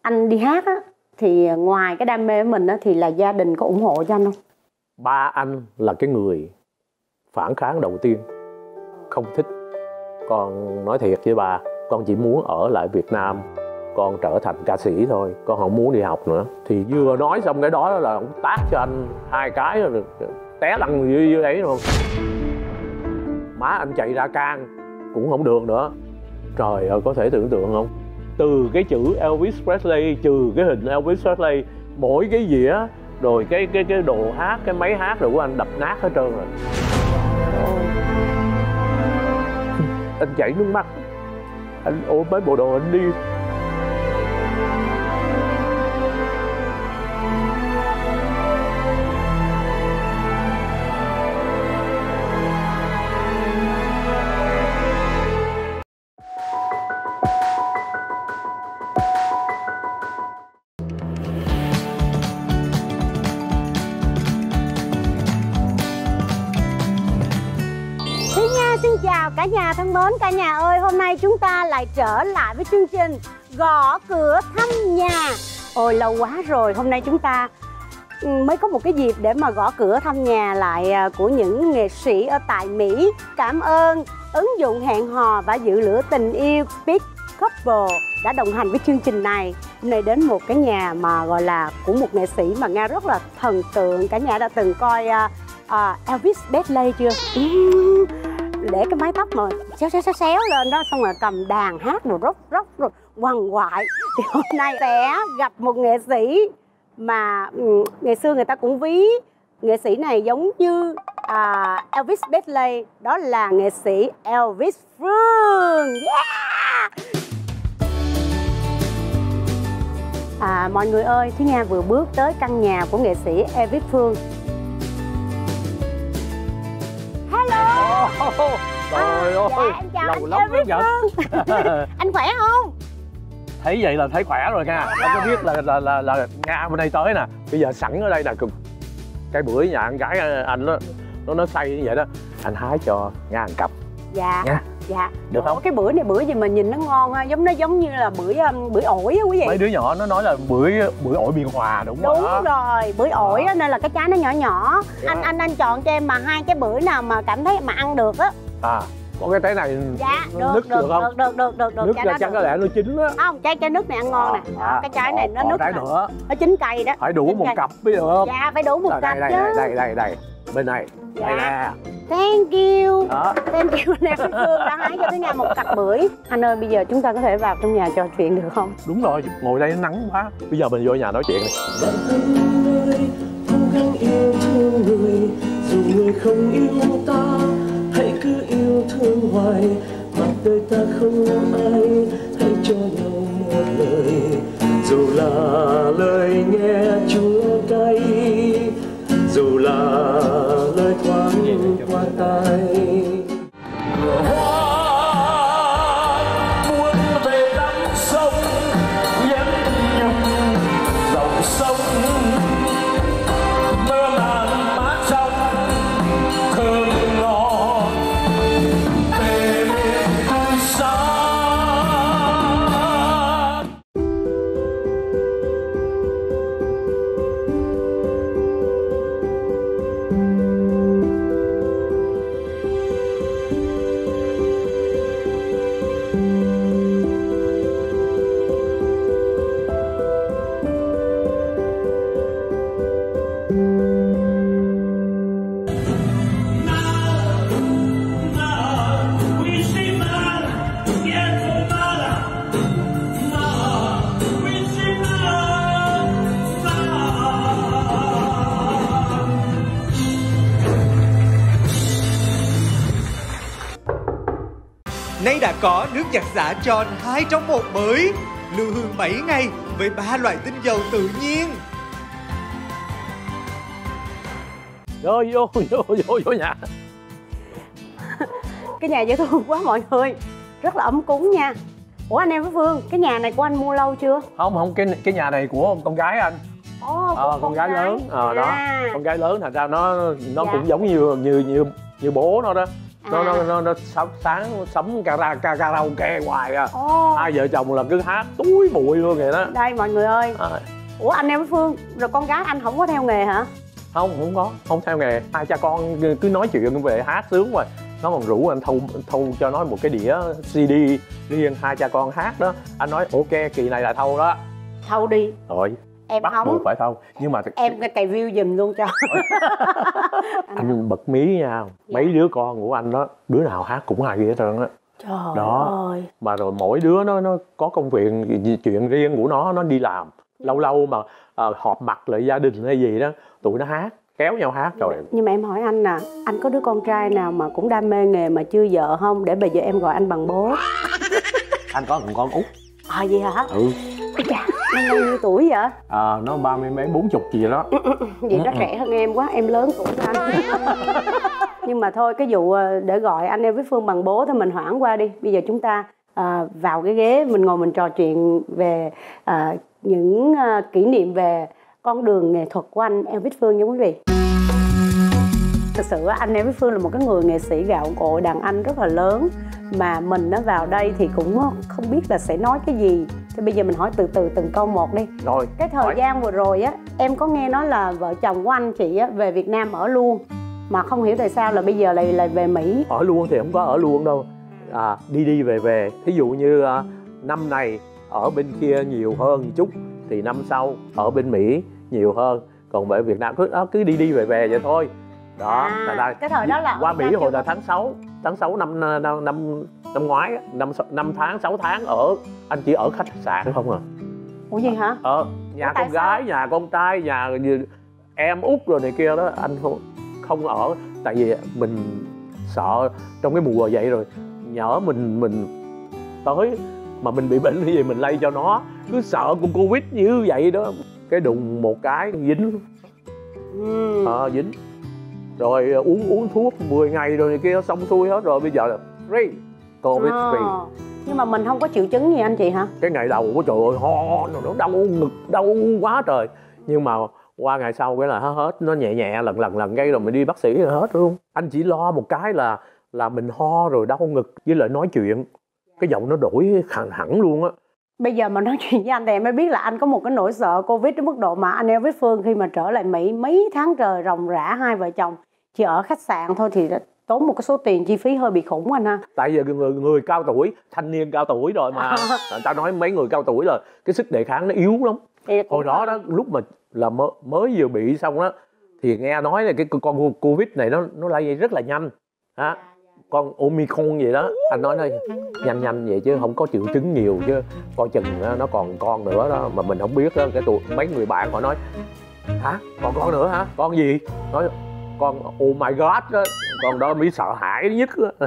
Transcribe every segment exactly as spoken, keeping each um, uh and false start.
anh đi hát á, thì ngoài cái đam mê của mình á, thì là gia đình có ủng hộ cho anh không? Ba anh là cái người phản kháng đầu tiên, không thích. Con nói thiệt với bà, con chỉ muốn ở lại Việt Nam, con trở thành ca sĩ thôi, con không muốn đi học nữa. Thì vừa nói xong cái đó là ông tát cho anh hai cái rồi té lăn dưới, dưới ấy luôn. Má anh chạy ra can cũng không được nữa. Trời ơi, có thể tưởng tượng không? Từ cái chữ Elvis Presley, trừ cái hình Elvis Presley, mỗi cái dĩa rồi cái cái cái đồ hát, cái máy hát rồi của anh đập nát hết trơn rồi. Anh chảy nước mắt, anh ôm mấy bộ đồ anh đi. Xin chào cả nhà thân mến, cả nhà ơi, hôm nay chúng ta lại trở lại với chương trình Gõ Cửa Thăm Nhà. Ôi lâu quá rồi, hôm nay chúng ta mới có một cái dịp để mà gõ cửa thăm nhà lại của những nghệ sĩ ở tại Mỹ. Cảm ơn ứng dụng hẹn hò và giữ lửa tình yêu Pick Couple đã đồng hành với chương trình này. Hôm nay đến một cái nhà mà gọi là của một nghệ sĩ mà Nga rất là thần tượng. Cả nhà đã từng coi uh, uh, Elvis Presley chưa? Uhm. Để cái mái tóc mà xéo xéo xéo xéo lên đó, xong rồi cầm đàn hát rồi róc róc rồi quằn quại. Thì hôm nay sẽ gặp một nghệ sĩ mà um, ngày xưa người ta cũng ví nghệ sĩ này giống như uh, Elvis Presley, đó là nghệ sĩ Elvis Phương. Yeah! À, mọi người ơi, Thúy Nga vừa bước tới căn nhà của nghệ sĩ Elvis Phương. Hello. Oh, trời à, ơi, dạ, em chào lâu anh lắm Elvis Phương. Anh khỏe không? Thấy vậy là thấy khỏe rồi nha. Không có biết là là là, là Nga bên đây tới nè. Bây giờ sẵn ở đây nè, cái bưởi nhà ăn gái anh nó nó nó say như vậy đó, anh hái cho Nga ăn cặp. Dạ. Nha. Dạ. Được không? Ủa, cái bưởi này bưởi gì mà nhìn nó ngon ha, giống nó giống như là bưởi um, bưởi ổi á quý vị. Mấy đứa nhỏ nó nói là bưởi bưởi ổi Biên Hòa đúng không? Đúng rồi, rồi bưởi ổi á, nên là cái trái nó nhỏ nhỏ. Dạ. Anh anh anh chọn cho em mà hai cái bưởi nào mà cảm thấy mà ăn được á. À, có cái trái này dạ, nó được, nứt được, được không? được, được, được, được, được. Nứt là chắc có lẽ nó chín á. Không, trái trái nứt này ăn ngon nè. À, cái trái này nó còn nứt trái nè. nữa. Nó chín cây đó. Phải đủ chín một cây. cặp mới được không? Dạ, phải đủ một đây, cặp đây, chứ. đây, đây, đây, đây, bên này. Dạ. Đây nè. Thank you. Đó. Thank you anh em Phương đã hái cho Thúy Nga một cặp bưởi. Anh ơi, bây giờ chúng ta có thể vào trong nhà trò chuyện được không? Đúng rồi, ngồi đây nó nắng quá. Bây giờ mình vô nhà nói chuyện đi. Bạn thân ơi, cố gắng yêu thương người, dù người không yêu ta, hãy cứ yêu thương hoài. Mặt đời ta không ai, hãy cho nhau một lời, dù là lời nghe chua cay, dù là lời thoáng qua tai. Nay đã có nước giặt xả John hai trong một mới, lưu hương bảy ngày với ba loại tinh dầu tự nhiên. Rồi vô vô vô vô nhà. Cái nhà dễ thương quá mọi người, rất là ấm cúng nha. Ủa anh em với Phương, cái nhà này của anh mua lâu chưa? Không không, cái cái nhà này của con gái anh. Ồ, Ờ, con, con gái, gái lớn. Ờ à. Đó, con gái lớn thành ra nó nó dạ. cũng giống như như như như bố nó đó. nó nó nó nó sáng, sáng sắm kara karaoke hoài à. Ồ. Hai vợ chồng là cứ hát túi bụi luôn vậy đó. Đây mọi người ơi. À. Ủa anh em với Phương rồi con gái anh không có theo nghề hả? Không, không có, không theo nghề. Hai cha con cứ nói chuyện về hát sướng rồi. Nó còn rủ anh thu thu cho nó một cái đĩa xê đê riêng hai cha con hát đó. Anh nói ok kỳ này là thâu đó. Thâu đi. Rồi Em bắt không buộc phải thâu. Nhưng mà em cái cày view giùm luôn cho. anh bật mí nha. Dạ. Mấy đứa con của anh đó, đứa nào hát cũng hay hết trơn á. Trời Đó. ơi. Mà rồi mỗi đứa nó nó có công việc chuyện riêng của nó, nó đi làm. Lâu lâu mà uh, họp mặt lại gia đình hay gì đó, tụi nó hát, kéo nhau hát rồi. Nhưng mà em hỏi anh nè, anh có đứa con trai nào mà cũng đam mê nghề mà chưa vợ không? Để bây giờ em gọi anh bằng bố. Anh có một con út. À vậy hả? Ừ. Ôi chà, nó bao nhiêu tuổi vậy? À, nó ba mươi mấy bốn chục gì đó. Vậy nó trẻ hơn em quá, em lớn tuổi hơn anh. Nhưng mà thôi cái vụ để gọi anh em với Phương bằng bố thì mình hoãn qua đi. Bây giờ chúng ta à, vào cái ghế mình ngồi mình trò chuyện về à, những à, kỷ niệm về con đường nghệ thuật của anh em với Phương nha quý vị. Thực sự anh em với Phương là một cái người nghệ sĩ gạo cội đàn anh rất là lớn. Mà mình nó vào đây thì cũng không biết là sẽ nói cái gì. Thì bây giờ mình hỏi từ từ từng câu một đi. Rồi. Cái thời hỏi. gian vừa rồi á, em có nghe nói là vợ chồng của anh chị á về Việt Nam ở luôn. Mà không hiểu tại sao là bây giờ lại lại về Mỹ. Ở luôn thì không có ở luôn đâu. À, đi đi về về. Thí dụ như à, năm này ở bên kia nhiều hơn một chút thì năm sau ở bên Mỹ nhiều hơn. Còn ở Việt Nam cứ đó, cứ đi đi về về vậy thôi. Đó, À, là, là, cái thời đó là qua ở Mỹ Việt Nam hồi chưa là có- tháng sáu, tháng sáu năm năm năm năm ngoái á, năm năm tháng sáu tháng ở anh chỉ ở khách sạn không à. Ủa gì hả? Ờ, nhà Ủa, tại con gái, nhà con trai, nhà như em út rồi này kia đó anh không không ở, tại vì mình sợ trong cái mùa vậy rồi nhỡ mình mình tới mà mình bị bệnh cái gì mình lây cho nó, cứ sợ con Covid như vậy đó, cái đùng một cái dính. Ừ. Ờ, dính rồi uống uống thuốc mười ngày rồi này kia xong xuôi hết rồi, bây giờ là free, Covid À. free. Nhưng mà mình không có triệu chứng gì anh chị hả? Cái ngày đầu của trời ơi ho, nó đau ngực đau quá trời, nhưng mà qua ngày sau cái là hết hết, nó nhẹ nhẹ lần lần lần gây rồi mình đi bác sĩ là hết luôn. Anh chỉ lo một cái là là mình ho rồi đau ngực với lại nói chuyện cái giọng nó đổi hẳn hẳn luôn á. Bây giờ mà nói chuyện với anh thì em mới biết là anh có một cái nỗi sợ Covid đến mức độ mà anh em với Phương khi mà trở lại Mỹ mấy tháng trời ròng rã hai vợ chồng chỉ ở khách sạn thôi thì đã tốn một cái số tiền chi phí hơi bị khủng anh ha. Tại vì người người cao tuổi, thanh niên cao tuổi rồi mà người ta nói mấy người cao tuổi là cái sức đề kháng nó yếu lắm. Thì Hồi đó đó lúc mà là mới, mới vừa bị xong đó thì nghe nói là cái con Covid này nó nó lây rất là nhanh á, con Omicron vậy đó. Anh nói thôi nhanh nhanh vậy chứ không có triệu chứng nhiều, chứ coi chừng nó còn con nữa đó mà mình không biết đó. Cái tụi mấy người bạn họ nói hả còn con nữa hả, con gì, nói con oh my god đó, con đó mới sợ hãi nhất.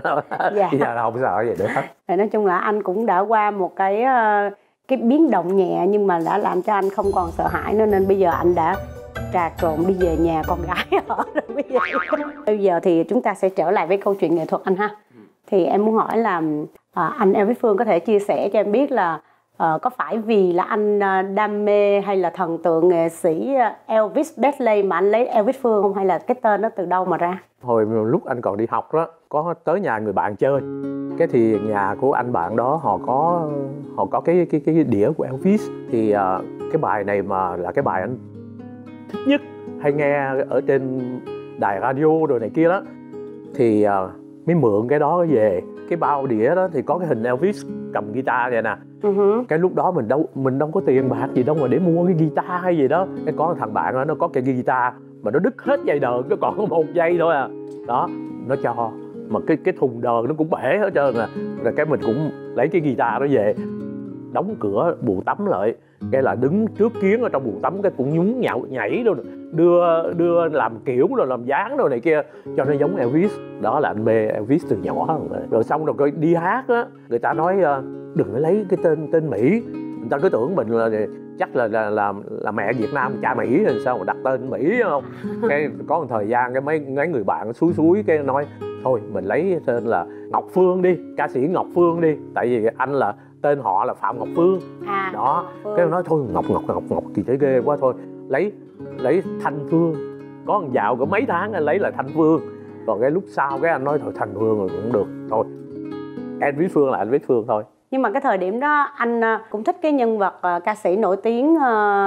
Dạ. Bây giờ là không sợ gì nữa hết. Thì nói chung là anh cũng đã qua một cái ờ, cái biến động nhẹ nhưng mà đã làm cho anh không còn sợ hãi nữa, nên bây giờ anh đã trà trộn đi về nhà con gái ở rồi bây giờ. Bây giờ thì chúng ta sẽ trở lại với câu chuyện nghệ thuật anh ha. Thì em muốn hỏi là à, anh em với Phương có thể chia sẻ cho em biết là à, có phải vì là anh à, đam mê hay là thần tượng nghệ sĩ Elvis Presley mà anh lấy Elvis Phương không, hay là cái tên nó từ đâu mà ra? Hồi lúc anh còn đi học đó, có tới nhà người bạn chơi, cái thì nhà của anh bạn đó họ có họ có cái cái cái đĩa của Elvis, thì uh, cái bài này mà là cái bài anh thích nhất, hay nghe ở trên đài radio rồi này kia đó, thì uh, mới mượn cái đó về. Cái bao đĩa đó thì có cái hình Elvis cầm guitar vậy nè. Uh-huh. Cái lúc đó mình đâu mình đâu có tiền bạc gì đâu mà để mua cái guitar hay gì đó. Cái có thằng bạn đó, nó có cái guitar mà nó đứt hết dây đờn, nó còn có một dây thôi à. Đó, nó cho mà cái cái thùng đờn nó cũng bể hết trơn à. Rồi cái mình cũng lấy cái guitar đó về, đóng cửa buồng tắm lại, cái là đứng trước kiến ở trong buồng tắm, cái cũng nhún nhạo nhảy rồi đưa đưa làm kiểu rồi làm dáng rồi này kia cho nó giống Elvis. Đó là anh mê Elvis từ nhỏ rồi. Rồi xong rồi đi hát á, người ta nói đừng có lấy cái tên tên Mỹ, người ta cứ tưởng mình là chắc là là là, là mẹ Việt Nam cha Mỹ rồi sao mà đặt tên Mỹ không. Cái có một thời gian cái mấy mấy người bạn suối suối cái nói thôi mình lấy tên là Ngọc Phương đi, ca sĩ Ngọc Phương đi, tại vì anh là tên họ là Phạm Ngọc Phương. À, đó Phương. cái nói thôi Ngọc Ngọc Ngọc Ngọc gì thế ghê quá, thôi lấy lấy Thanh Phương. Có một dạo có mấy tháng anh lấy là Thanh Phương. Còn cái lúc sau cái anh nói thôi Thành Phương rồi cũng được thôi, anh viết Phương là anh viết Phương thôi. Nhưng mà cái thời điểm đó anh cũng thích cái nhân vật ca sĩ nổi tiếng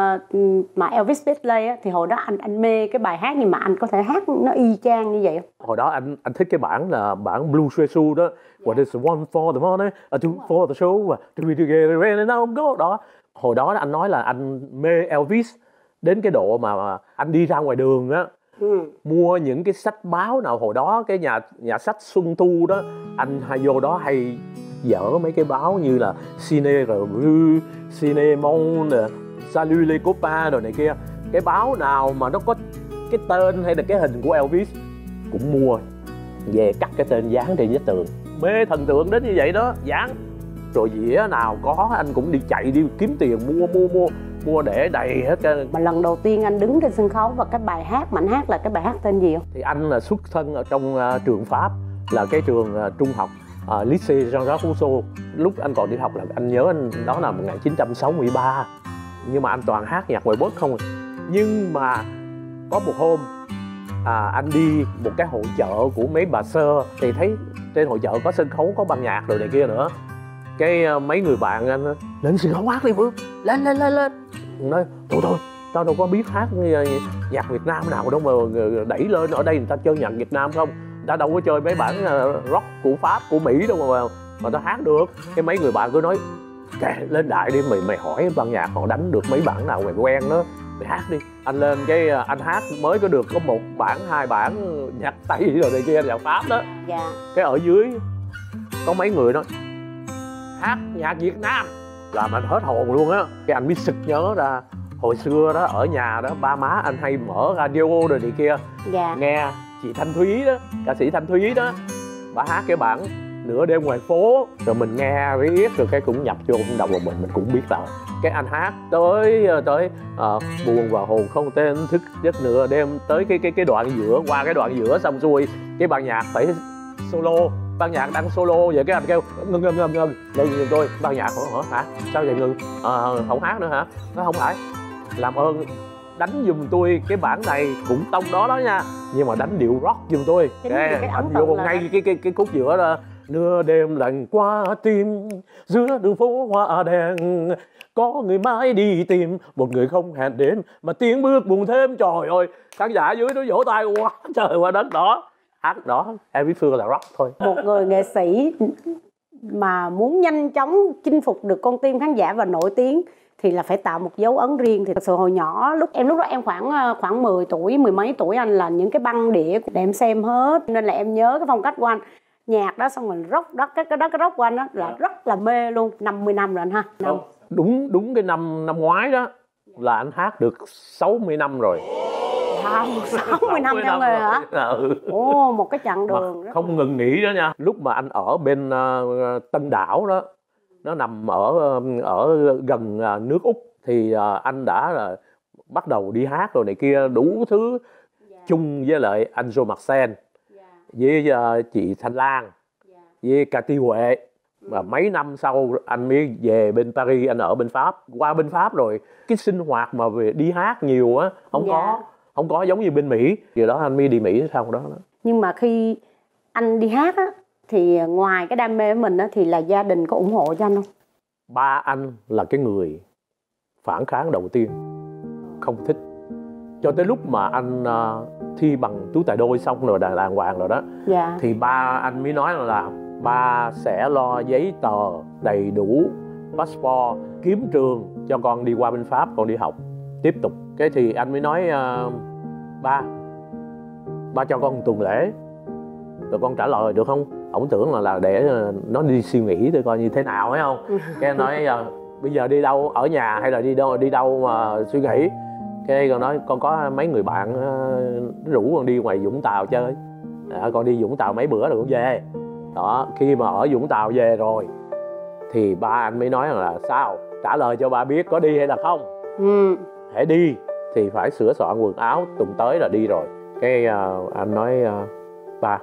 mà Elvis Presley á, thì hồi đó anh anh mê cái bài hát, nhưng mà anh có thể hát nó y chang như vậy không? Hồi đó anh anh thích cái bản là bản Blue Suede Shoe đó. What is one for the money, a two for the show, a three together and now go đó. Hồi đó anh nói là anh mê Elvis đến cái độ mà, mà anh đi ra ngoài đường á, ừ. mua những cái sách báo nào hồi đó cái nhà nhà sách Xuân Thu đó, anh hay vô đó hay dở mấy cái báo như là Cine Revue, Cine Monde, Salut les copains rồi này kia. Cái báo nào mà nó có cái tên hay là cái hình của Elvis cũng mua về cắt cái tên dán trên vách tường. Mê thần tượng đến như vậy đó, dán. Rồi dĩa nào có anh cũng đi chạy đi kiếm tiền mua mua mua mua để đầy hết. Mà lần đầu tiên anh đứng trên sân khấu và cái bài hát mà anh hát là cái bài hát tên gì không? Thì anh là xuất thân ở trong uh, trường Pháp, là cái trường uh, trung học uh, Lycée Jean-Jacques Rousseau. Lúc anh còn đi học là anh nhớ anh đó là một nghìn chín trăm sáu mươi ba, nhưng mà anh toàn hát nhạc ngoại quốc không. Nhưng mà có một hôm à, anh đi một cái hội chợ của mấy bà sơ thì thấy trên hội chợ có sân khấu, có ban nhạc rồi này kia nữa. Cái uh, mấy người bạn anh lên sân khấu hát đi Phương, lên lên lên lên. Nói thôi thôi tao đâu có biết hát nhạc Việt Nam nào đâu mà đẩy lên, ở đây người ta chơi nhạc Việt Nam không, người ta đâu có chơi mấy bản rock của Pháp của Mỹ đâu mà mà tao hát được. Cái mấy người bạn cứ nói kệ lên đại đi, mày mày hỏi ban nhạc họ đánh được mấy bản nào mày quen đó, mày hát đi. Anh lên cái anh hát mới có được có một bản hai bản nhạc Tây rồi này kia, nhạc Pháp đó. Dạ. Cái ở dưới có mấy người nói hát nhạc Việt Nam làm anh hết hồn luôn á. Cái anh mới sực nhớ ra hồi xưa đó ở nhà đó ba má anh hay mở radio rồi này kia. Dạ. Nghe chị Thanh Thúy đó, ca sĩ Thanh Thúy đó, bà hát cái bản Nửa Đêm Ngoài Phố, rồi mình nghe riết rồi cái cũng nhập vô trong đầu của mình, mình cũng biết là cái anh hát tới tới uh, buồn và hồn không tên thức giấc nửa đêm, tới cái cái cái đoạn giữa, qua cái đoạn giữa xong xuôi cái ban nhạc phải solo, ban nhạc đang solo vậy cái anh kêu ngưng ngưng ngưng ngưng ngưng giùm tôi. Ban nhạc hả hả sao vậy ngưng? À, không hát nữa hả? Nó không phải, làm ơn đánh giùm tôi cái bản này cũng tông đó đó nha, nhưng mà đánh điệu rock giùm tôi. Cái, cái anh vô là... ngay cái cái cái khúc giữa đó. Nửa đêm lạnh qua tim, giữa đường phố hoa đèn, có người mãi đi tìm, một người không hẹn đến, mà tiếng bước buồn thêm. Trời ơi, khán giả dưới nó vỗ tay quá trời qua đất đó. Hát đó, em biết Phương là rock thôi. Một người nghệ sĩ mà muốn nhanh chóng chinh phục được con tim khán giả và nổi tiếng thì là phải tạo một dấu ấn riêng. Thì thật sự hồi nhỏ lúc em lúc đó em khoảng khoảng mười tuổi, mười mấy tuổi, anh là những cái băng đĩa để em xem hết, nên là em nhớ cái phong cách của anh. Nhạc đó xong rồi rock đó, cái cái đó cái rock của anh đó là rất là mê luôn. Năm mươi năm rồi anh ha. Năm. Đúng đúng cái năm năm ngoái đó là anh hát được sáu mươi năm rồi. sáu mươi năm trong nghề hả? Ừ. Ồ, một cái chặng đường mà không ngừng nghỉ đó nha. Lúc mà anh ở bên uh, Tân Đảo đó, nó nằm ở ở gần uh, nước Úc, thì uh, anh đã uh, bắt đầu đi hát rồi này kia đủ thứ, yeah. chung với lại anh Joe Marcel, yeah. với uh, chị Thanh Lan, yeah. với Cathy Huệ. Và mấy năm sau anh mới về bên Paris, anh ở bên Pháp. Qua bên Pháp rồi cái sinh hoạt mà về đi hát nhiều á không yeah. có không có giống như bên Mỹ. Giờ đó anh mới đi Mỹ sau đó. Nhưng mà khi anh đi hát á thì ngoài cái đam mê của mình á thì là gia đình có ủng hộ cho anh không? Ba anh là cái người phản kháng đầu tiên, không thích. Cho tới lúc mà anh uh, thi bằng tú tài đôi xong rồi đàng hoàng rồi đó, dạ. thì ba anh mới nói là ba sẽ lo giấy tờ đầy đủ, passport, kiếm trường cho con đi qua bên Pháp, con đi học tiếp tục. Cái thì anh mới nói uh, ba, ba cho con một tuần lễ rồi con trả lời được không? Ổng tưởng là là để nó đi suy nghĩ thôi coi như thế nào, phải không? Cái anh nói uh, bây giờ đi đâu, ở nhà hay là đi đâu đi đâu mà suy nghĩ. Cái con nói con có mấy người bạn uh, rủ con đi ngoài Vũng Tàu chơi, à, con đi Vũng Tàu mấy bữa rồi con về. Đó, khi mà ở Vũng Tàu về rồi thì ba anh mới nói là sao, trả lời cho ba biết có đi hay là không. Ừ. Hãy đi thì phải sửa soạn quần áo, tuần tới là đi rồi. Cái uh, anh nói uh, ba,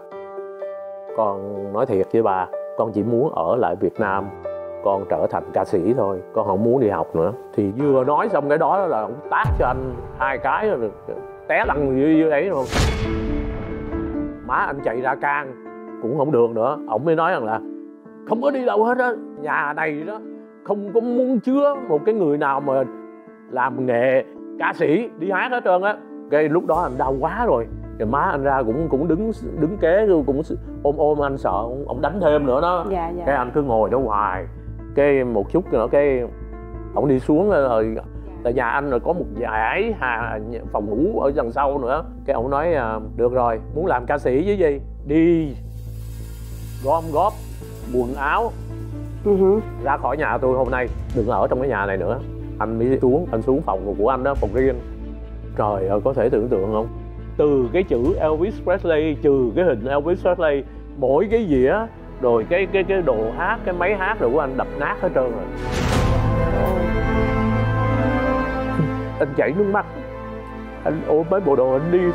con nói thiệt với bà, con chỉ muốn ở lại Việt Nam, con trở thành ca sĩ thôi, con không muốn đi học nữa. Thì vừa nói xong cái đó là ông tát cho anh hai cái rồi té lăn dưới dưới ấy luôn. má anh chạy ra can cũng không được nữa. Ổng mới nói rằng là không có đi đâu hết á, nhà này đó không có muốn chứa một cái người nào mà làm nghề ca sĩ đi hát hết trơn á. Cái lúc đó anh đau quá rồi, rồi má anh ra cũng cũng đứng đứng kế cũng ôm ôm anh sợ ông, ông đánh thêm nữa đó. Dạ, dạ. Cái anh cứ ngồi đó hoài, cái một chút nữa cái ông đi xuống rồi, tại nhà anh rồi có một dãy hà phòng ngủ ở đằng sau nữa. Cái ông nói được rồi, muốn làm ca sĩ với gì đi gom góp quần áo uh-huh. ra khỏi nhà tôi, hôm nay đừng ở trong cái nhà này nữa. Anh mới xuống, anh xuống phòng của anh đó, phòng riêng. Trời ơi, có thể tưởng tượng không, từ cái chữ Elvis Presley, trừ cái hình Elvis Presley, mỗi cái dĩa rồi cái cái cái đồ hát, cái máy hát rồi của anh đập nát hết trơn rồi. Anh chảy nước mắt, anh ôm mấy bộ đồ anh đi.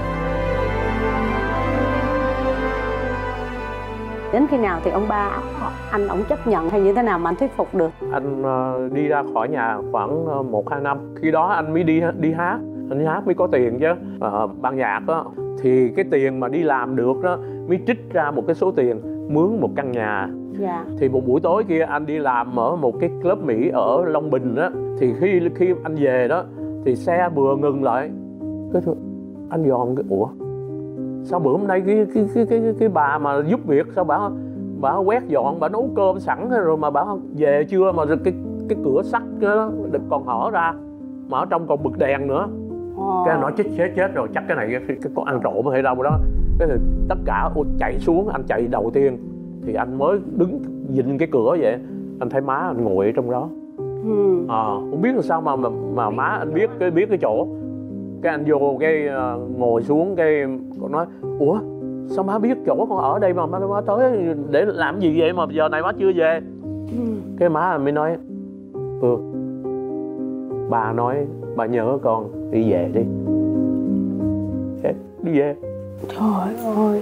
Đến khi nào thì ông ba anh ổng chấp nhận hay như thế nào mà anh thuyết phục được? Anh uh, đi ra khỏi nhà khoảng một hai năm, khi đó anh mới đi đi hát, anh đi hát mới có tiền chứ. Uh, ban nhạc đó thì cái tiền mà đi làm được đó mới trích ra một cái số tiền mướn một căn nhà. Dạ. Thì một buổi tối kia anh đi làm ở một cái club Mỹ ở Long Bình đó, thì khi khi anh về đó thì xe vừa ngừng lại, cái anh dòm cái ủa sao bữa hôm nay cái cái cái cái cái bà mà giúp việc sao bà bà quét dọn, bà nấu cơm sẵn rồi mà bà về chưa mà cái cái cửa sắt đó còn hở ra mà ở trong còn bật đèn nữa. Oh. Cái anh nói chết chết chết rồi, chắc cái này cái, cái có ăn trộm hay đâu đó. Cái thì tất cả chạy xuống, anh chạy đầu tiên thì anh mới đứng nhìn cái cửa vậy, anh thấy má anh ngồi ở trong đó. Ừ. À, không biết làm sao mà mà, mà má anh biết cái biết cái chỗ. Cái anh vô cái uh, ngồi xuống, cái con nói ủa sao má biết chỗ con ở đây mà má, má tới để làm gì vậy mà giờ này má chưa về. Ừ. Cái má anh mới nói ừ, bà nói bà nhớ con đi về đi. Thế, đi về. Trời ơi,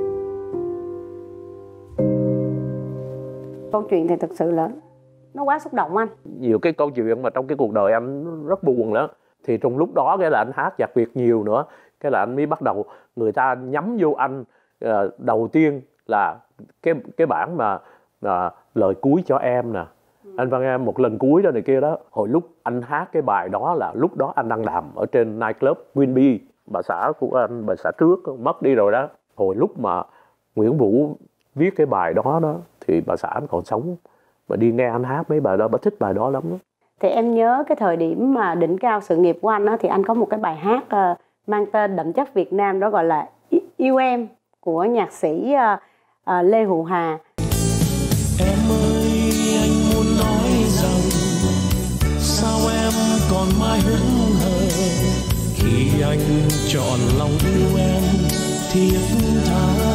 câu chuyện thì thực sự là nó quá xúc động anh. Nhiều cái câu chuyện mà trong cái cuộc đời anh rất buồn đó. Thì trong lúc đó cái là anh hát nhạc Việt nhiều nữa, cái là anh mới bắt đầu người ta nhắm vô anh. Uh, đầu tiên là cái cái bản mà uh, lời cuối cho em nè, ừ. Anh Văn Em một lần cuối đó này kia đó. Hồi lúc anh hát cái bài đó là lúc đó anh đang làm ở trên nightclub Winby, bà xã của anh, bà xã trước mất đi rồi đó. Hồi lúc mà Nguyễn Vũ viết cái bài đó đó thì bà xã anh còn sống, mà đi nghe anh hát mấy bài đó, bà thích bài đó lắm đó. Thì em nhớ cái thời điểm mà đỉnh cao sự nghiệp của anh đó, thì anh có một cái bài hát uh, mang tên đậm chất Việt Nam, đó gọi là Yêu Em của nhạc sĩ uh, uh, Lê Hữu Hà. Em ơi, anh muốn nói rằng sao em còn mãi hững hờ khi anh chọn lòng yêu em thiết tha.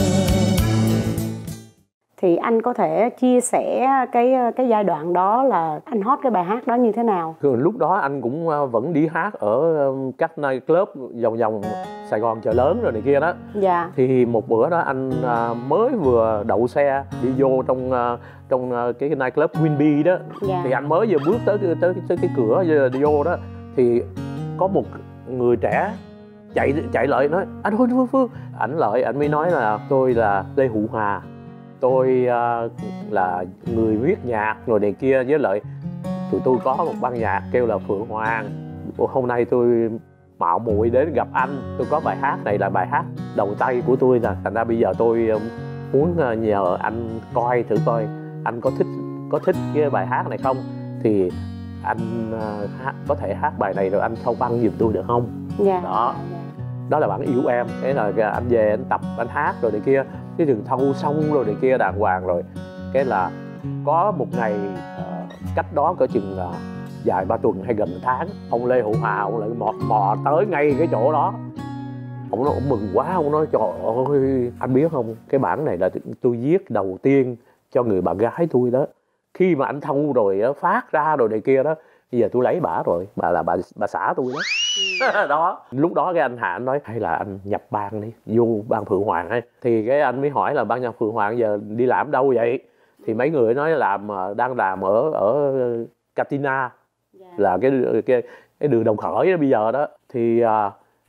Thì anh có thể chia sẻ cái cái giai đoạn đó là anh hot cái bài hát đó như thế nào? Lúc đó anh cũng vẫn đi hát ở các nightclub vòng vòng Sài Gòn chợ lớn rồi này kia đó. Dạ. Thì một bữa đó anh mới vừa đậu xe đi vô trong trong cái nightclub Winby đó. Dạ. Thì anh mới vừa bước tới tới tới cái cửa đi vô đó thì có một người trẻ chạy chạy lại nói anh Phương Phương Phương. Ảnh lại anh mới nói là tôi là Lê Hữu Hà, tôi uh, là người viết nhạc rồi này kia, với lại tụi tôi có một ban nhạc kêu là Phượng Hoàng. Hôm nay tôi mạo muội đến gặp anh, tôi có bài hát này là bài hát đầu tay của tôi nè, thành ra bây giờ tôi muốn nhờ anh coi thử coi anh có thích có thích cái bài hát này không, thì anh uh, hát, có thể hát bài này rồi anh thâu băng giùm tôi được không? Dạ. Đó, đó là bản Yêu Em. Thế là anh về anh tập anh hát rồi này kia, cái đường thâu xong rồi này kia đàng hoàng rồi. Cái là có một ngày uh, cách đó cỡ chừng uh, vài ba tuần hay gần tháng, ông Lê Hữu Hà ông lại mò, mò tới ngay cái chỗ đó. Ông nói ông mừng quá, ông nói trời ơi anh biết không, cái bản này là tôi viết đầu tiên cho người bạn gái tôi đó. Khi mà anh thâu rồi phát ra rồi này kia đó, bây giờ tôi lấy bả rồi, bà là bà bà xã tôi đó. Ừ. Đó, lúc đó cái anh Hạ anh nói hay là anh nhập ban đi, vô ban Phượng Hoàng ấy. Thì cái anh mới hỏi là ban nhạc Phượng Hoàng giờ đi làm đâu vậy? Thì mấy người nói làm đang làm ở ở Katina, yeah. Là cái cái cái đường Đồng Khởi đó bây giờ đó. Thì uh,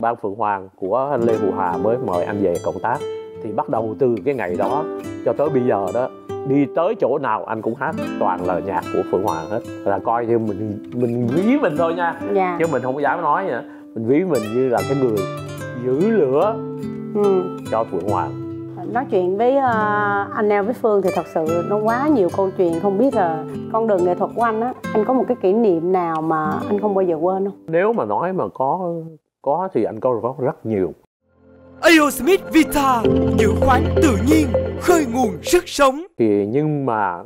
Ban Phượng Hoàng của anh Lê Hữu Hà mới mời anh về cộng tác, thì bắt đầu từ cái ngày đó cho tới bây giờ đó, đi tới chỗ nào anh cũng hát toàn là nhạc của Phượng Hoàng hết. Là coi như mình mình ví mình thôi nha, dạ. chứ mình không dám nói nữa. Mình ví mình như là cái người giữ lửa ừ. cho Phượng Hoàng. Nói chuyện với uh, anh Neo với Phương thì thật sự nó quá nhiều câu chuyện. Không biết là con đường nghệ thuật của anh á, anh có một cái kỷ niệm nào mà anh không bao giờ quên không? Nếu mà nói mà có có thì anh có rất, rất nhiều. Aerosmith Vita, giữ khoáng tự nhiên, khơi nguồn sức sống. Thì nhưng mà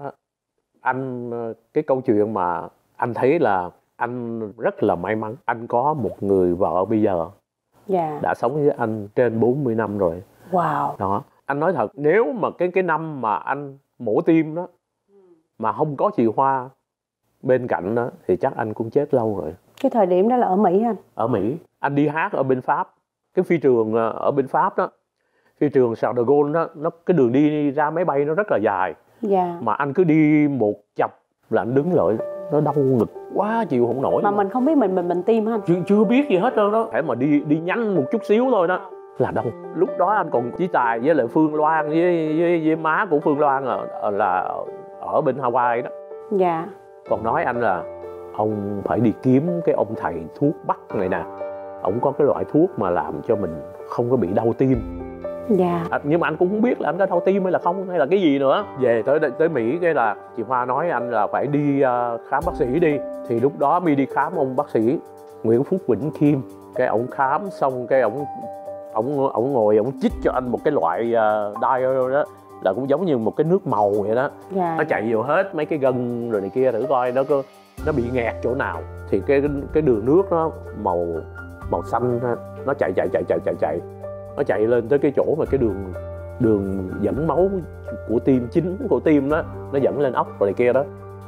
anh, cái câu chuyện mà anh thấy là anh rất là may mắn. Anh có một người vợ bây giờ dạ. đã sống với anh trên bốn mươi năm rồi. Wow. Đó, anh nói thật, nếu mà cái cái năm mà anh mổ tim đó mà không có chị Hoa bên cạnh đó thì chắc anh cũng chết lâu rồi. Cái thời điểm đó là ở Mỹ anh? Ở Mỹ. Anh đi hát ở bên Pháp. Cái phi trường ở bên Pháp đó, phi trường Charles de Gaulle đó, nó cái đường đi ra máy bay nó rất là dài. Dạ. Mà anh cứ đi một chập là anh đứng lại, nó đau ngực quá chịu không nổi. Mà mình không biết mình mình bệnh tim hả? Chưa, chưa biết gì hết trơn đó. Phải mà đi đi nhanh một chút xíu thôi đó là đau. Lúc đó anh còn chí tài với lại Phương Loan với, với, với má của Phương Loan là, là ở bên Hawaii đó. Dạ. Còn nói anh là ông phải đi kiếm cái ông thầy thuốc Bắc này nè. Ông có cái loại thuốc mà làm cho mình không có bị đau tim. Dạ. À, nhưng mà anh cũng không biết là anh có đau tim hay là không, hay là cái gì nữa. Về tới tới Mỹ cái là chị Hoa nói anh là phải đi uh, khám bác sĩ đi. Thì lúc đó mới đi khám ông bác sĩ Nguyễn Phúc Vĩnh Kim. Cái ông khám xong cái ông ông ông ngồi ông chích cho anh một cái loại uh, dial đó, là cũng giống như một cái nước màu vậy đó. Dạ. Nó chạy vào hết mấy cái gân rồi này kia, thử coi nó có nó bị nghẹt chỗ nào. Thì cái cái đường nước nó màu màu xanh, nó chạy chạy chạy chạy chạy chạy nó chạy lên tới cái chỗ mà cái đường đường dẫn máu của tim chính của tim đó, nó dẫn lên ốc rồi này kia đó,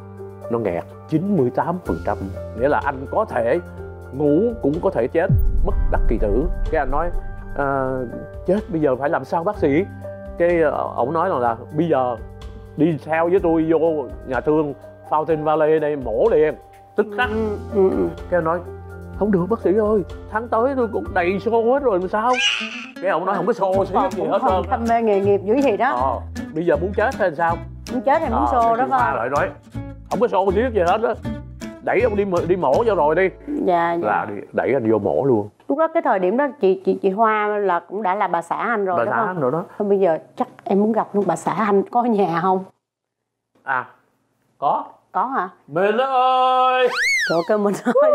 nó nghẹt chín mươi tám phần trăm. Nghĩa là anh có thể ngủ cũng có thể chết, bất đắc kỳ tử. Cái anh nói à, chết bây giờ phải làm sao bác sĩ? Cái ổng nói rằng là bây giờ đi theo với tôi vô nhà thương Fountain Valley đây mổ liền tức khắc. ừ, ừ, ừ. Cái anh nói không được bác sĩ ơi, tháng tới tôi cũng đầy show hết rồi làm sao? Cái ông nói không có show xíu gì hết trơn. Đam mê nghề nghiệp dữ gì đó. Ờ, bây giờ muốn chết hay sao? Muốn chết hay muốn ờ, show đó phải không? lại nói không có show xíu gì hết á, đẩy ông đi đi mổ cho rồi đi. Dạ, dạ. Là đẩy anh vô mổ luôn. Lúc đó cái thời điểm đó chị chị chị Hoa là cũng đã là bà xã anh rồi, bà đúng xã không? anh rồi đó. Thôi bây giờ chắc em muốn gặp luôn bà xã anh, có ở nhà không? À, có. Có hả? Mình ơi. Trời ơi, mình ơi.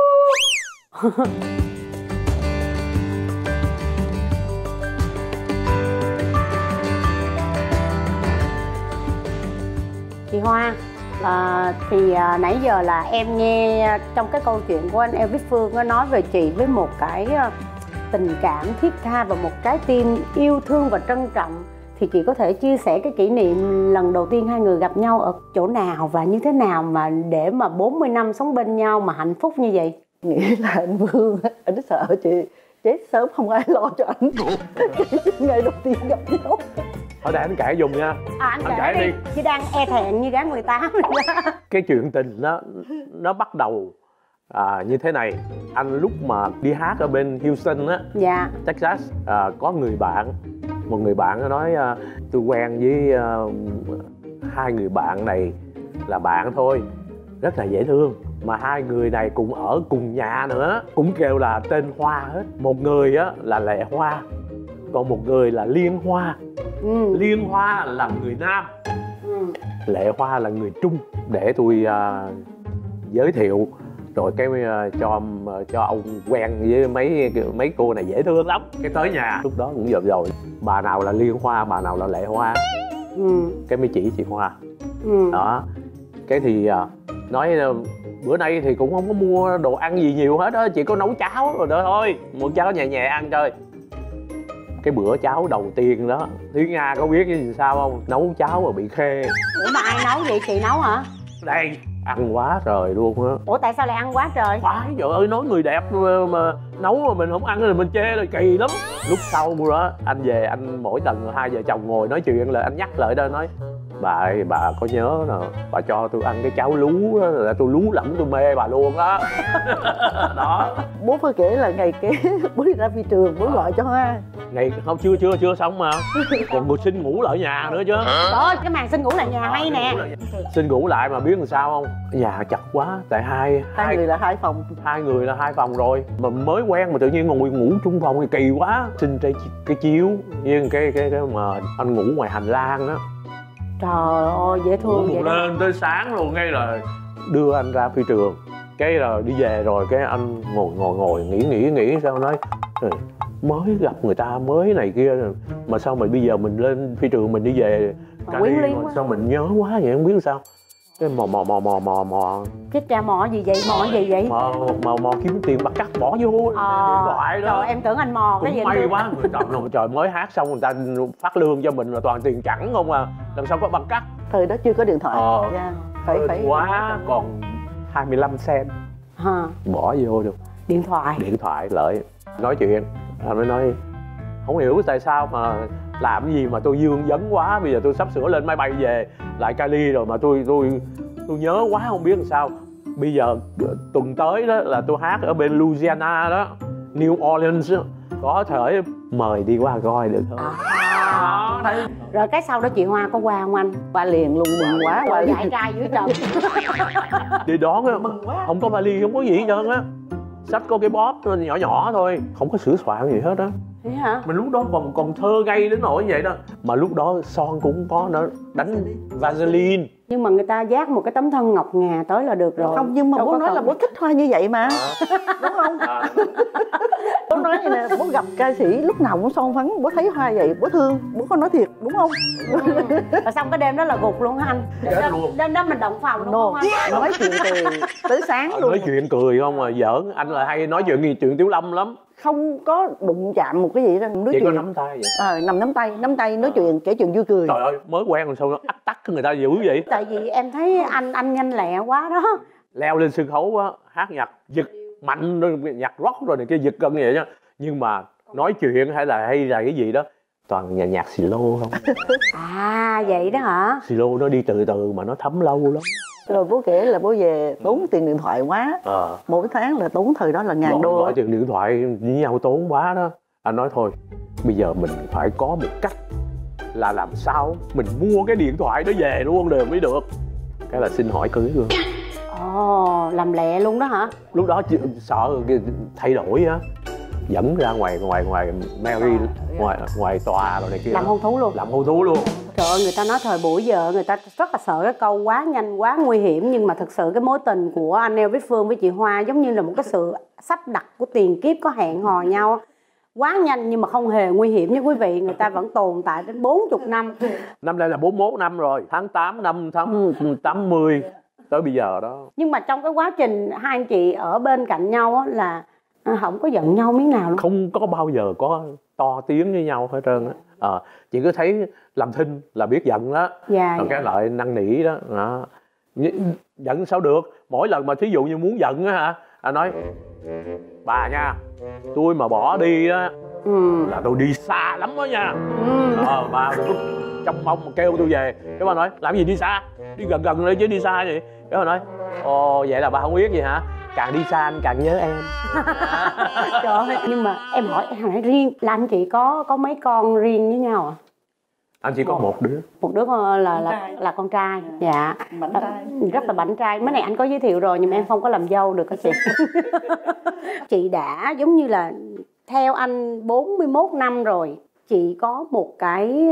Chị Hoa, à, thì à, nãy giờ là em nghe trong cái câu chuyện của anh Elvis Phương có nói về chị với một cái à, tình cảm thiết tha và một trái tim yêu thương và trân trọng. Thì chị có thể chia sẻ cái kỷ niệm lần đầu tiên hai người gặp nhau ở chỗ nào và như thế nào mà để mà bốn mươi năm sống bên nhau mà hạnh phúc như vậy? Nghĩ là anh Vương, anh sợ chị chết sớm không ai lo cho anh. Ngày đầu tiên gặp nhau. Thôi để anh kể dùng nha. À, anh, anh kể kể đi. đi. Chị đang e thẹn như gái mười tám. Cái chuyện tình nó nó bắt đầu à, như thế này. Anh lúc mà đi hát ở bên Houston á, dạ. Texas, à, có người bạn, một người bạn nói à, tôi quen với à, hai người bạn này là bạn thôi, rất là dễ thương, mà hai người này cùng ở cùng nhà nữa, cũng kêu là tên Hoa hết. Một người á là Lệ Hoa, còn một người là Liên Hoa. ừ. Liên Hoa là người Nam, ừ. Lệ Hoa là người Trung. Để tôi uh, giới thiệu rồi cái uh, cho cho ông quen với mấy mấy cô này dễ thương lắm. Cái tới nhà lúc đó cũng dòm rồi bà nào là Liên Hoa, bà nào là Lệ Hoa. ừ. Cái mới chỉ chị Hoa. ừ. Đó, cái thì uh, nói uh, bữa nay thì cũng không có mua đồ ăn gì nhiều hết á, chỉ có nấu cháo rồi đó thôi, một cháo nhẹ nhẹ ăn chơi. Cái bữa cháo đầu tiên đó, Thúy Nga có biết cái gì sao không? Nấu cháo mà bị khê. Ủa mà ai nấu vậy? Chị nấu hả? Đây, ăn quá trời luôn á. Ủa tại sao lại ăn quá trời? Phải, trời ơi, nói người đẹp mà, mà nấu mà mình không ăn thì mình chê rồi, kỳ lắm. Lúc sau đó anh về, anh mỗi lần hai vợ chồng ngồi nói chuyện là anh nhắc lại đó, nói bà ơi, bà có nhớ nè, bà cho tôi ăn cái cháo lú đó là tôi lú lẫm tôi mê bà luôn đó. Đó. Bố phải kể là ngày kế bố đi ra phi trường bố gọi cho Hoa. Ngày không chưa chưa chưa xong mà còn người xin ngủ lại nhà nữa chứ. Đó, cái màn xin ngủ lại nhà hay nè. Xin ngủ lại mà biết làm sao không, nhà chật quá, tại hai Hai người là hai phòng. hai người là hai phòng rồi mà mới quen mà tự nhiên ngồi ngủ chung phòng thì kỳ quá. Xin cái cái chiếu với cái cái cái mà anh ngủ ngoài hành lang đó. Trời ơi dễ thương vậy đó. Lên tới sáng luôn, ngay là đưa anh ra phi trường, cái là đi về rồi cái anh ngồi ngồi ngồi nghĩ nghĩ nghĩ sao nói mới gặp người ta mới này kia mà sao mà bây giờ mình lên phi trường mình đi về Quyến luyến quá. sao mình nhớ quá vậy không biết sao. Cái mò mò mò mò mò mò Cái cha mò gì vậy, mò gì vậy? mò mò mò kiếm tiền bắt cắt bỏ vô Ờ, điện thoại đó. Trời em tưởng anh mò cái gì. Cũng may quá, người ta trời mới hát xong người ta phát lương cho mình là toàn tiền chẳng không à, làm sao có băng cắt. Thời đó chưa có điện thoại. Ờ. Dạ. Phải phải quá còn hai mươi lăm cent Hả? bỏ vô được. Điện thoại. Điện thoại lợi nói chuyện anh mới nói không hiểu tại sao mà làm cái gì mà tôi dương vấn quá, bây giờ tôi sắp sửa lên máy bay về lại Cali rồi mà tôi tôi tôi nhớ quá không biết làm sao. Bây giờ tuần tới đó là tôi hát ở bên Louisiana đó, New Orleans đó. Có thể mời đi qua coi được không? À. Đó, Rồi cái sau đó chị Hoa có qua không anh? qua liền luôn, mừng quá qua liền. Dạy trai dưới trần. đi đón á, không có vali không có gì hết trơn á, xách có cái bóp nhỏ nhỏ thôi, không có sửa soạn gì hết á. Thế hả? Mình lúc đó còn còn thơ ngây đến nỗi vậy đó, mà lúc đó son cũng có nó đánh Vaseline. Nhưng mà người ta dát một cái tấm thân ngọc ngà tới là được rồi. Không, nhưng mà Đâu bố có nói cần. là bố thích Hoa như vậy mà. Đúng không? Bố nói vậy nè, bố gặp ca sĩ lúc nào cũng son phấn, bố thấy Hoa vậy bố thương, bố có nói thiệt đúng không? Và xong cái đêm đó là gục luôn hả anh? Đêm Chết đó, luôn. đêm đó mình động phòng đúng No. không anh? Nói chuyện từ tới sáng luôn. Nói chuyện cười không à, giỡn. Anh là hay nói chuyện chuyện Tiểu Lâm lắm. Không có đụng chạm một cái gì đó, nói Chỉ chuyện. có nắm tay vậy. Ờ, nằm nắm tay, nắm tay nói chuyện, kể chuyện vui cười. Trời ơi, mới quen rồi sao nó ắt tắt người ta dữ vậy. Tại vì em thấy anh anh nhanh lẹ quá đó. Leo lên sân khấu á, hát nhạc giật mạnh rồi, nhạc rock rồi này kia giật gần như vậy đó. Nhưng mà nói chuyện hay là hay là cái gì đó toàn nhạc nhạc slow không. À vậy đó hả? Slow nó đi từ từ mà nó thấm lâu lắm. Rồi bố kể là bố về tốn tiền điện thoại quá. Ờ. Mỗi tháng là tốn thời đó là ngàn Gọi, đô. gọi tiền điện thoại với nhau tốn quá đó. Anh nói thôi, bây giờ mình phải có một cách là làm sao mình mua cái điện thoại đó về luôn được mới được. Cái là xin hỏi cưới luôn. Ồ, oh, làm lẹ luôn đó hả? Lúc đó chị sợ thay đổi á, dẫn ra ngoài ngoài ngoài Mary ngoài ngoài tòa rồi này kia. Làm hôn thú luôn. Làm hôn thú luôn. Trời ơi, người ta nói thời buổi giờ người ta rất là sợ cái câu quá nhanh, quá nguy hiểm. Nhưng mà thật sự cái mối tình của anh Elvis Phương với chị Hoa giống như là một cái sự sắp đặt của tiền kiếp có hẹn hò nhau. Quá nhanh nhưng mà không hề nguy hiểm nha quý vị. Người ta vẫn tồn tại đến bốn mươi năm. Năm nay là bốn mươi mốt năm rồi. Tháng tám năm tháng tám mươi tới bây giờ đó. Nhưng mà trong cái quá trình hai anh chị ở bên cạnh nhau á, là không có giận nhau miếng nào luôn. Không có bao giờ có to tiếng với nhau hết trơn á. À, chị cứ thấy làm thinh là biết giận đó. Dạ, Còn dạ. cái lợi năn nỉ đó, đó. Giận sao được. Mỗi lần mà thí dụ như muốn giận á hả, anh nói bà nha, tôi mà bỏ đi á Ừ. là tôi đi xa lắm đó nha. Ừ. Ờ, bà trong mong mà kêu tôi về. Cái bà nói làm gì đi xa, đi gần gần đây chứ đi xa vậy. Cái bà nói ồ vậy là bà không biết gì hả, càng đi xa anh càng nhớ em. Trời ơi, nhưng mà em hỏi em hỏi riêng là anh chị có có mấy con riêng với nhau à? Anh chỉ có một đứa. Một đứa con là là là con trai. Dạ. Bảnh trai. Rất là bảnh trai. Mấy này anh có giới thiệu rồi nhưng mà em không có làm dâu được các chị. Chị đã giống như là theo anh bốn mươi mốt năm rồi, chị có một cái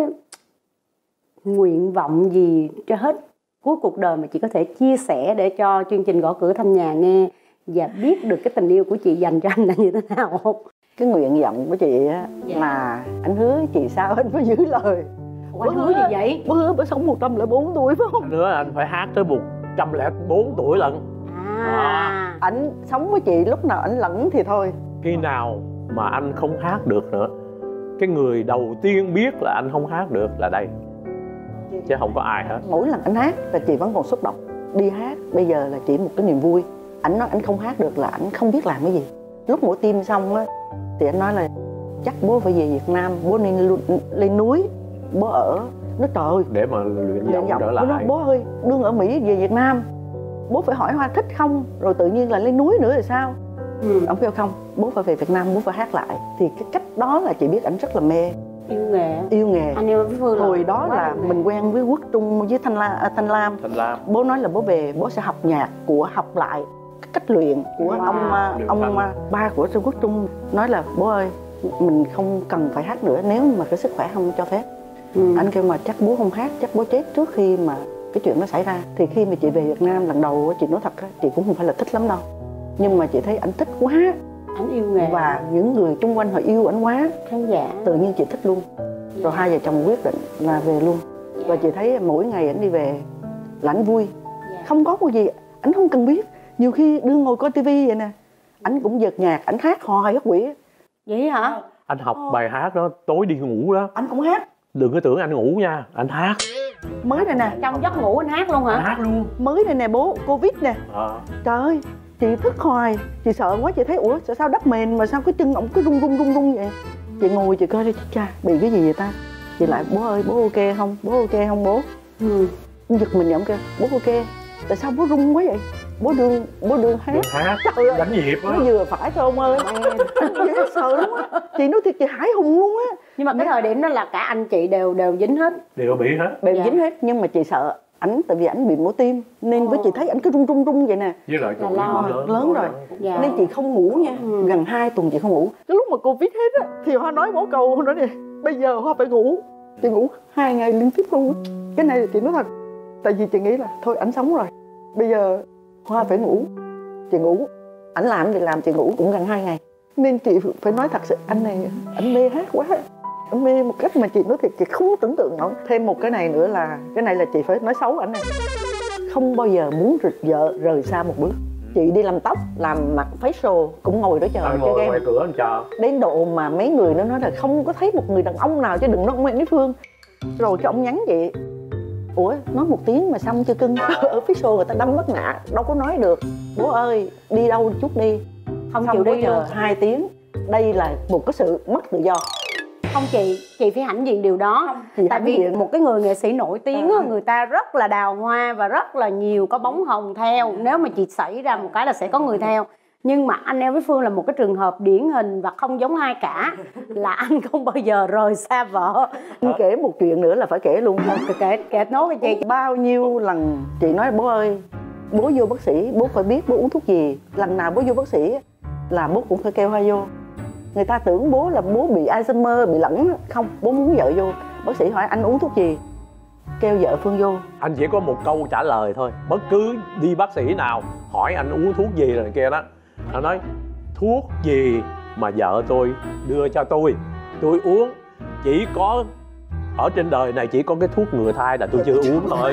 nguyện vọng gì cho hết cuối cuộc đời mà chị có thể chia sẻ để cho chương trình Gõ Cửa Thăm Nhà nghe và biết được cái tình yêu của chị dành cho anh là như thế nào không? Cái nguyện vọng của chị á, Dạ. là anh hứa chị sao anh phải giữ lời. Ủa, anh hứa gì vậy? Bố hứa bố sống một trăm lẻ bốn tuổi phải không? Anh hứa anh phải hát tới một trăm lẻ bốn tuổi lận. À. Ảnh sống với chị lúc nào ảnh lẫn thì thôi. Khi nào mà anh không hát được nữa, cái người đầu tiên biết là anh không hát được là đây, chứ không có ai hết. Mỗi lần anh hát là chị vẫn còn xúc động. Đi hát bây giờ là chỉ một cái niềm vui. Ảnh nói anh không hát được là ảnh không biết làm cái gì. Lúc mổ tim xong á thì anh nói là chắc bố phải về Việt Nam, bố nên lên núi, bố ở Nó trời ơi, để mà luyện luyện giọng giọng. trở Nó nói, lại. bố ơi đương ở Mỹ về Việt Nam, bố phải hỏi Hoa thích không, rồi tự nhiên là lên núi nữa thì sao. Ừ. Ông kêu không, bố phải về Việt Nam, bố phải hát lại. Thì cái cách đó là chị biết ảnh rất là mê, Yêu nghề. yêu nghề. Anh yêu với Phương Hồi đó quá là yêu nghề. mình quen với Quốc Trung với Thanh La, à, Thanh Lam. Thanh Lam. Bố nói là bố về bố sẽ học nhạc của, học lại cái cách luyện của Wow. ông à, Luyện ông thanh. à, ba của Sư Quốc Trung. Nói là bố ơi, mình không cần phải hát nữa nếu mà cái sức khỏe không cho phép. Ừ. Anh kêu mà chắc bố không hát, chắc bố chết trước khi mà cái chuyện nó xảy ra. Thì khi mà chị về Việt Nam lần đầu, chị nói thật á, chị cũng không phải là thích lắm đâu, nhưng mà chị thấy ảnh thích quá Anh yêu nghề. và những người xung quanh họ yêu ảnh quá, khán giả. tự nhiên chị thích luôn. Rồi hai vợ chồng quyết định là về luôn. Và chị thấy mỗi ngày ảnh đi về là ảnh vui, Dạ. không có cái gì ảnh không cần biết. Nhiều khi đương ngồi coi tivi vậy nè, ảnh cũng giật nhạc, ảnh hát hoài hát quỷ. Vậy hả? Anh học bài hát đó tối đi ngủ đó, Ảnh cũng hát. đừng có tưởng anh ngủ nha, anh hát. Mới này nè, Trong giấc ngủ anh hát luôn Anh hả? hát luôn. mới này nè bố, Covid nè. À. Trời ơi, chị thức hoài, chị sợ quá, chị thấy ủa sao sao đất mềm mà sao cái chân ổng cứ rung rung rung rung vậy. Chị ngồi chị coi đi, cha bị cái gì vậy ta. Chị lại bố ơi, bố ok không, bố ok không bố. Ừ. Giật mình giọng kêu bố ok, tại sao bố rung quá vậy. Bố đương, bố đương hát. Đừng hát, Trời ơi, đánh nhịp á. nó vừa phải thôi ông ơi. Dễ sợ lắm á. Chị nói thiệt chị hãi hùng luôn á. Nhưng mà cái thời điểm đó là cả anh chị đều đều dính hết. Đều bị hết. Đều Dạ. dính hết, nhưng mà chị sợ ảnh, tại vì ảnh bị mổ tim nên với chị thấy ảnh cứ rung rung rung vậy nè. Với lại tuổi lo, cũng lớn, lớn rồi. Dạ. Nên chị không ngủ nha. Ừ. Gần hai tuần chị không ngủ. Cái lúc mà Covid hết á thì Hoa nói mỗi câu, Hoa nói nè, bây giờ Hoa phải ngủ. Chị ngủ hai ngày liên tiếp luôn. Cái này chị nói thật, tại vì chị nghĩ là thôi ảnh sống rồi, bây giờ Hoa phải ngủ. Chị ngủ, ảnh làm thì làm, chị ngủ cũng gần hai ngày. Nên chị phải nói thật sự, anh này ảnh mê hát quá, ảnh mê một cách mà chị nói thiệt chị không tưởng tượng nổi. Thêm một cái này nữa là, cái này là chị phải nói xấu ảnh này, không bao giờ muốn rực vợ rời xa một bước. Chị đi làm tóc, làm mặt facial cũng ngồi đó chờ anh chơi ngồi ngoài game. cửa anh chờ. Đến độ mà mấy người nó nói là không có thấy một người đàn ông nào chứ đừng nói ông Nguyễn Phương. Rồi cái ông nhắn chị, ủa nói một tiếng mà xong chưa cưng. Ở phía show người ta đâm mất nạ, đâu có nói được. Bố ơi đi đâu chút đi. Không Xong chịu bố đi chờ luôn. hai tiếng. Đây là một cái sự mất tự do. Không chị, chị phải hãnh diện điều đó. Chị Tại hãnh vì diện. một cái người nghệ sĩ nổi tiếng á, À. người ta rất là đào hoa và rất là nhiều có bóng hồng theo. Nếu mà chị xảy ra một cái là sẽ có người theo. Nhưng mà anh em với Phương là một cái trường hợp điển hình và không giống ai cả. Là anh không bao giờ rời xa vợ. Anh kể một chuyện nữa là phải kể luôn. Kể, kể nốt với chị. Bao nhiêu lần chị nói bố ơi, bố vô bác sĩ, bố phải biết bố uống thuốc gì. Lần nào bố vô bác sĩ là bố cũng phải kêu Hoa vô. Người ta tưởng bố là bố bị Alzheimer, bị lẫn. Không, bố muốn vợ vô. Bác sĩ hỏi anh uống thuốc gì, kêu vợ Phương vô. Anh chỉ có một câu trả lời thôi. Bất cứ đi bác sĩ nào hỏi anh uống thuốc gì rồi kia đó, anh nói thuốc gì mà vợ tôi đưa cho tôi, tôi uống. Chỉ có ở trên đời này chỉ có cái thuốc ngừa thai là tôi chưa uống thôi.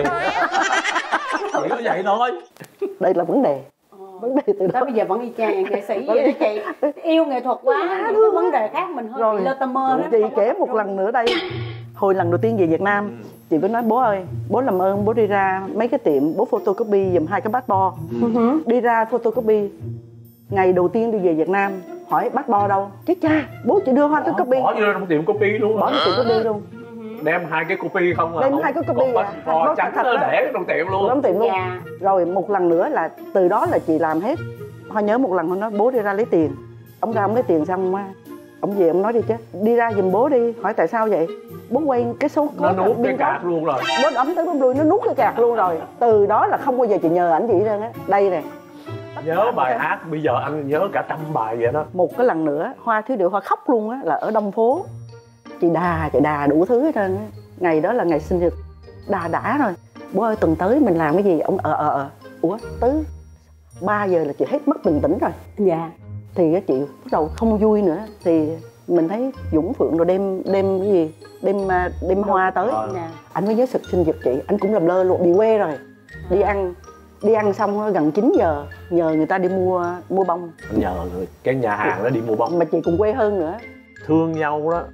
Chỉ có vậy thôi. Đây là vấn đề. Vấn đề từ đó. Tới bây giờ vẫn y chang nghệ sĩ vậy đó chị. Yêu nghệ thuật quá, những cái vấn đề khác mình hơi Rồi bị lơ tơ mơ đó. chị kể một lần nữa đây. Hồi lần đầu tiên về Việt Nam, chị mới nói bố ơi, bố làm ơn bố đi ra mấy cái tiệm, bố photocopy giùm hai cái passport. Đi ra photocopy. Ngày đầu tiên đi về Việt Nam, hỏi passport đâu? Chết cha, bố chỉ đưa Hoa cái copy. Bỏ vô trong tiệm copy luôn. Bỏ vô tiệm copy luôn. Đem hai cái copy không à? Đem không, hai cái copy còn à? passport Nó trắng thật nó đó. để trong tiệm luôn. Đóng tiệm luôn. Dạ. Rồi một lần nữa là từ đó là chị làm hết. Hoa nhớ một lần Hoa nói bố đi ra lấy tiền. Ông ra ông lấy tiền xong ông về ông nói đi chứ, đi ra giùm bố đi. Hỏi tại sao vậy? Bố quay cái số Nó code nuốt pin cái code. card luôn rồi. Bố ấm tới bấm lui nó nuốt cái card luôn rồi. Từ đó là không bao giờ chị nhờ ảnh gì hết trơn á. Đây nè. Nhớ bài hát, bây giờ anh nhớ cả trăm bài vậy đó. Một cái lần nữa Hoa thiếu điệu Hoa khóc luôn á, là ở Đông Phố. Chị đà, chị đà đủ thứ hết trơn á. Ngày đó là ngày sinh nhật, đà đã rồi. Bố ơi tuần tới mình làm cái gì? Ông ờ ờ ờ. Ủa tới ba giờ là chị hết mất bình tĩnh rồi. Dạ. Thì cái chị bắt đầu không vui nữa. Thì mình thấy Dũng Phượng rồi đem đem cái gì? Đem à, đem hoa tới. Ờ. Dạ. Anh mới nhớ sực sinh nhật chị, anh cũng làm lơ luôn, bị quê rồi. Đi ăn, đi ăn xong gần chín giờ nhờ người ta đi mua mua bông. Anh nhờ người cái nhà hàng đó đi mua bông. Mà chị cũng quê hơn nữa. Thương nhau đó,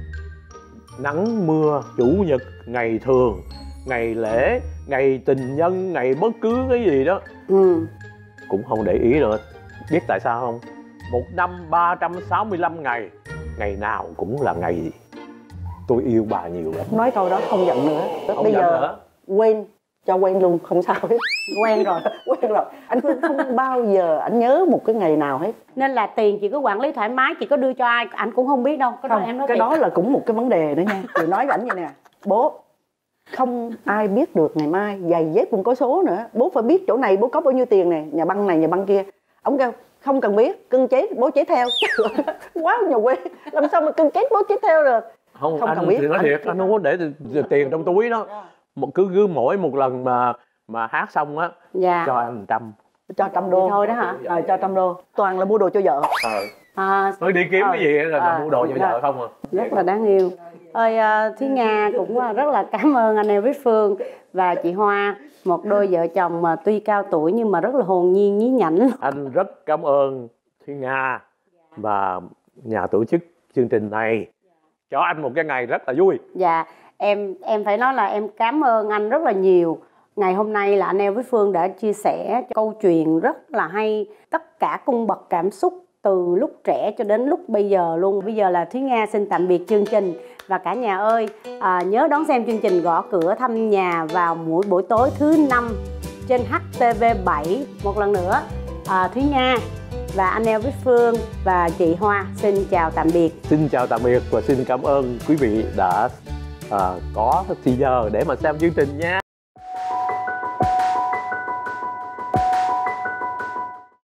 nắng mưa, chủ nhật, ngày thường, ngày lễ, ngày tình nhân, ngày bất cứ cái gì đó Ừ. cũng không để ý nữa. Biết tại sao không? Một năm ba trăm sáu mươi lăm ngày, ngày nào cũng là ngày tôi yêu bà nhiều lắm. Nói câu đó không giận nữa. Không Bây giận giờ nữa. quên, cho quen luôn, không sao hết. Quen rồi. Quen rồi. Anh Phương không bao giờ anh nhớ một cái ngày nào hết. Nên là tiền chị cứ quản lý thoải mái, chị có đưa cho ai anh cũng không biết đâu. Cái đó Không, em nói cái thiệt. đó là cũng một cái vấn đề nữa nha. Chị nói với ảnh vậy nè, bố không ai biết được ngày mai giày dép cũng có số nữa, bố phải biết chỗ này bố có bao nhiêu tiền nè, nhà băng này nhà băng kia. Ông kêu không cần biết, cưng chế bố chế theo. Quá nhà quê, làm sao mà cưng chế bố chế theo được. Không, Không anh cần biết. thì nói Anh- thiệt, anh không có để tiền trong túi đó. Một cứ cứ mỗi một lần mà mà hát xong á, Dạ. cho anh trăm. Cho trăm đô. Vậy thôi đó hả? Ờ, cho trăm đô. Toàn là mua đồ cho vợ. Ờ. À, Nói đi kiếm ờ, cái gì là ờ, mua đồ cho dạ. vợ không à. Rất là đáng yêu. Ơi à, Thúy Nga cũng à, rất là cảm ơn anh Elvis Phương và chị Hoa, một đôi vợ chồng mà tuy cao tuổi nhưng mà rất là hồn nhiên nhí nhảnh. Anh rất cảm ơn Thúy Nga và nhà tổ chức chương trình này cho anh một cái ngày rất là vui. Dạ, em em phải nói là em cảm ơn anh rất là nhiều. Ngày hôm nay là anh Elvis Phương đã chia sẻ câu chuyện rất là hay, tất cả cung bậc cảm xúc từ lúc trẻ cho đến lúc bây giờ luôn. Bây giờ là Thúy Nga xin tạm biệt chương trình. Và cả nhà ơi, à, nhớ đón xem chương trình Gõ Cửa Thăm Nhà vào mỗi buổi tối thứ năm trên hát tê vê bảy. Một lần nữa, à, Thúy Nga và anh Elvis Phương và chị Hoa xin chào tạm biệt. Xin chào tạm biệt và xin cảm ơn quý vị đã à, có thì giờ để mà xem chương trình nha.